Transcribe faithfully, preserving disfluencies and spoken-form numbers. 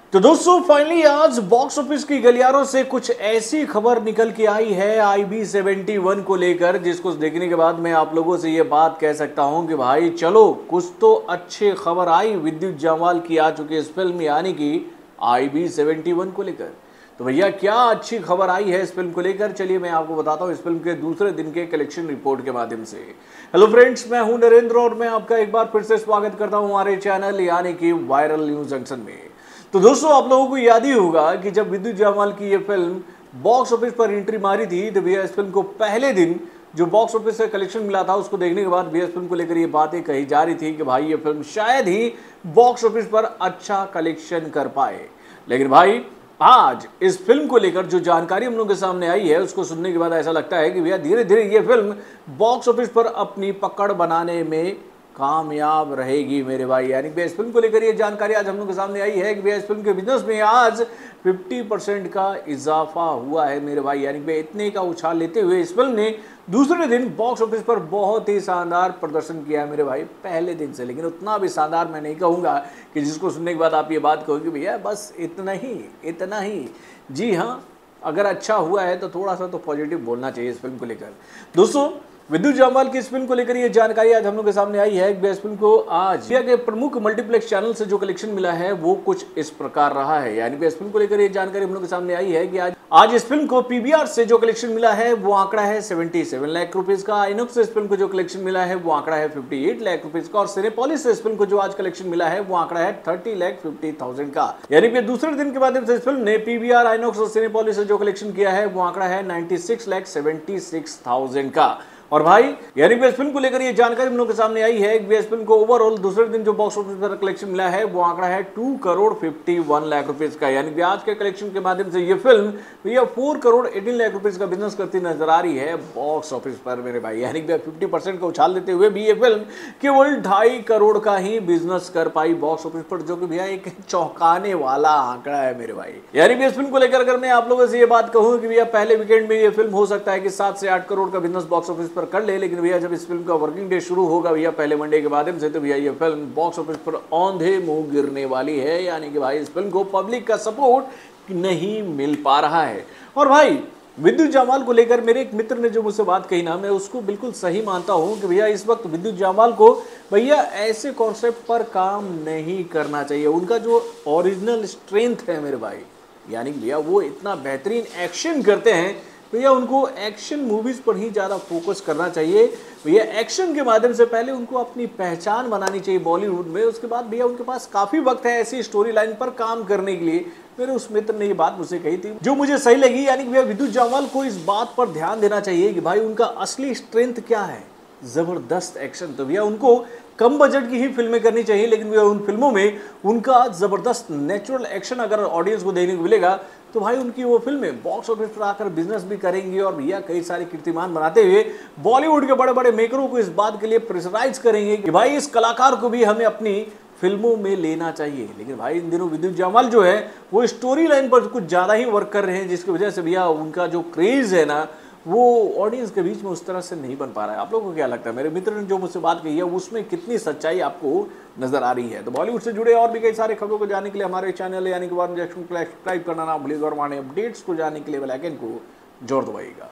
तो दोस्तों फाइनली आज बॉक्स ऑफिस की गलियारों से कुछ ऐसी खबर निकल के आई है आई बी सेवेंटी वन को लेकर, जिसको देखने के बाद मैं आप लोगों से ये बात कह सकता हूं कि भाई चलो कुछ तो अच्छी खबर आई विद्युत जामवाल की आ चुकी इस फिल्म यानी कि आई बी सेवेंटी वन को लेकर। तो भैया क्या अच्छी खबर आई है इस फिल्म को लेकर, चलिए मैं आपको बताता हूं इस फिल्म के दूसरे दिन के कलेक्शन रिपोर्ट के माध्यम से। हेलो फ्रेंड्स, मैं हूं नरेंद्र और मैं आपका एक बार फिर से स्वागत करता हूं हमारे चैनल यानी कि वायरल न्यूज जंक्शन में। तो दोस्तों आप लोगों को याद ही होगा कि जब विद्युत जामवाल की ये फिल्म बॉक्स ऑफिस पर एंट्री मारी थी तो भैया इस फिल्म को पहले दिन जो बॉक्स ऑफिस से कलेक्शन मिला था उसको देखने के बाद भैया इस फिल्म को लेकर ये बातें कही जा रही थी कि भाई ये फिल्म शायद ही बॉक्स ऑफिस पर अच्छा कलेक्शन कर पाए। लेकिन भाई आज इस फिल्म को लेकर जो जानकारी हम लोगों के सामने आई है उसको सुनने के बाद ऐसा लगता है कि भैया धीरे धीरे ये फिल्म बॉक्स ऑफिस पर अपनी पकड़ बनाने में कामयाब रहेगी मेरे भाई। यानी कि इस फिल्म को लेकर ये जानकारी आज हम लोग के सामने आई है कि भैया इस फिल्म के बिजनेस में आज पचास परसेंट का इजाफा हुआ है मेरे भाई। यानी कि इतने का उछाल लेते हुए इस फिल्म ने दूसरे दिन बॉक्स ऑफिस पर बहुत ही शानदार प्रदर्शन किया है मेरे भाई पहले दिन से। लेकिन उतना भी शानदार मैं नहीं कहूँगा कि जिसको सुनने के बाद आप ये बात कहोगे भैया बस इतना ही इतना ही। जी हाँ, अगर अच्छा हुआ है तो थोड़ा सा तो पॉजिटिव बोलना चाहिए इस फिल्म को लेकर। दोस्तों विद्युत जामवाल की इस फिल्म को लेकर ये जानकारी आज हम लोग के सामने आई है कि इस फिल्म को आज इंडिया के प्रमुख मल्टीप्लेक्स चैनल से जो कलेक्शन मिला है वो कुछ इस प्रकार रहा है। यानी कि इस फिल्म को लेकर ये जानकारी हम लोग के सामने आई है कि आज आज इस फिल्म को पी बी आर से जो कलेक्शन मिला है वो आंकड़ा है सतहत्तर लाख रुपीस का। आइनॉक्स से इस फिल्म को जो कलेक्शन मिला है वो आंकड़ा है अट्ठावन लाख रुपीस का और सिनेपोलिस से इस फिल्म को जो आज कलेक्शन मिला है वो आंकड़ा है तीस लाख पचास हजार का। यानी कि दूसरे दिन के माध्यम से इस फिल्म ने पी बी आर, आइनॉक्स और सिनेपोलिस से जो कलेक्शन किया है वो आंकड़ा है छियानवे लाख छिहत्तर हजार का। और भाई यानी कि इस फिल्म को लेकर ये जानकारी हम लोग के सामने आई है कि इस फिल्म को ओवरऑल दूसरे दिन जो बॉक्स ऑफिस पर कलेक्शन मिला है वो आंकड़ा है दो करोड़ इक्यावन लाख रुपीस का। यानी कि आज के कलेक्शन के माध्यम से ये फिल्म भैया चार करोड़ अठारह लाख रुपीस का बिजनेस करती नजर आ रही है बॉक्स ऑफिस पर मेरे भाई। यानी कि पचास परसेंट का उछाल देते हुए भी ये फिल्म केवल ढाई करोड़ का ही बिजनेस कर पाई बॉक्स ऑफिस पर, जो कि भैया एक चौंकाने वाला आंकड़ा है मेरे भाई। यानी कि इस फिल्म को लेकर अगर मैं आप लोगों से ये बात कहूँ कि भैया पहले वीकेंड में ये फिल्म हो सकता है कि सात से आठ करोड़ का बिजनेस बॉक्स ऑफिस पर कर ले, लेकिन भैया जब इस फिल्म का वर्किंग डे शुरू होगा भैया पहले मंडे के माध्यम से तो भैया ये फिल्म बॉक्स ऑफिस पर औंधे मुंह गिरने वाली है। यानी कि भाई इस फिल्म को पब्लिक का सपोर्ट नहीं मिल पा रहा है। और भाई विद्युत जामवाल को लेकर मेरे एक मित्र ने जो मुझसे बात कही ना, मैं उसको बिल्कुल सही मानता हूं कि भैया इस वक्त विद्युत जामवाल को भैया ऐसे कॉन्सेप्ट पर काम नहीं करना चाहिए। उनका जो ओरिजिनल स्ट्रेंथ है मेरे भाई, यानी कि भैया वो इतना बेहतरीन एक्शन करते हैं, भैया उनको एक्शन मूवीज पर ही ज़्यादा फोकस करना चाहिए। भैया एक्शन के माध्यम से पहले उनको अपनी पहचान बनानी चाहिए बॉलीवुड में, उसके बाद भैया उनके पास काफ़ी वक्त है ऐसी स्टोरी लाइन पर काम करने के लिए। मेरे उस मित्र ने ये बात मुझसे कही थी जो मुझे सही लगी। यानी कि भैया विद्युत जामवाल को इस बात पर ध्यान देना चाहिए कि भाई उनका असली स्ट्रेंथ क्या है, ज़बरदस्त एक्शन। तो भैया उनको कम बजट की ही फिल्में करनी चाहिए, लेकिन भैया उन फिल्मों में उनका ज़बरदस्त नेचुरल एक्शन अगर ऑडियंस को देखने को मिलेगा तो भाई उनकी वो फिल्में बॉक्स ऑफिस पर आकर बिजनेस भी करेंगी और भैया कई सारे कीर्तिमान बनाते हुए बॉलीवुड के बड़े बड़े मेकरों को इस बात के लिए प्रेशराइज करेंगे कि भाई इस कलाकार को भी हमें अपनी फिल्मों में लेना चाहिए। लेकिन भाई इन दिनों विद्युत जामवाल जो है वो स्टोरी लाइन पर कुछ ज़्यादा ही वर्क कर रहे हैं, जिसकी वजह से भैया उनका जो क्रेज़ है ना वो ऑडियंस के बीच में उस तरह से नहीं बन पा रहा है। आप लोगों को क्या लगता है, मेरे मित्र ने जो मुझसे बात कही है उसमें कितनी सच्चाई आपको नजर आ रही है? तो बॉलीवुड से जुड़े और भी कई सारे खबरों को जानने के लिए हमारे चैनल यानी कि वार्म जंक्शन को सब्सक्राइब करना ना भूलिएगा और हमारे अपडेट्स को जानने के लिए बेल आइकन को जोर दबाइएगा।